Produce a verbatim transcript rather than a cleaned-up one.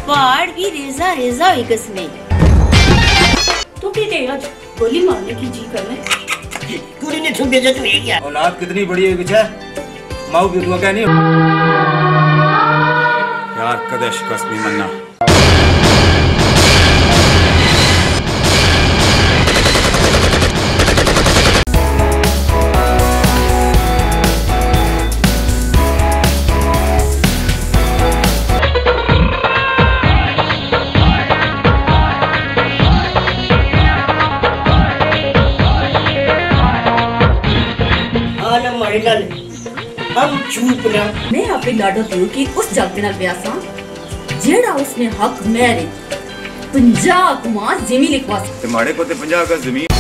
पहाड़ भी रेजा रेजा हुई कसमे। तू की कहेगा गोली मारने की जी करने पूरी ने छुप भेजा तू है क्या? औलाद कितनी बड़ी है पीछे माऊ की दुआ क्या नहीं यार कदे शिकस्त नहीं मनना। हम चुप ना मैं अपनी लाडो दियो की उस जागते नाल ब्यासा जेड़ा उसने हक मेरे पंजाब कुमार जमीन लिखवा ते माड़े को ते पंजाब का जमीन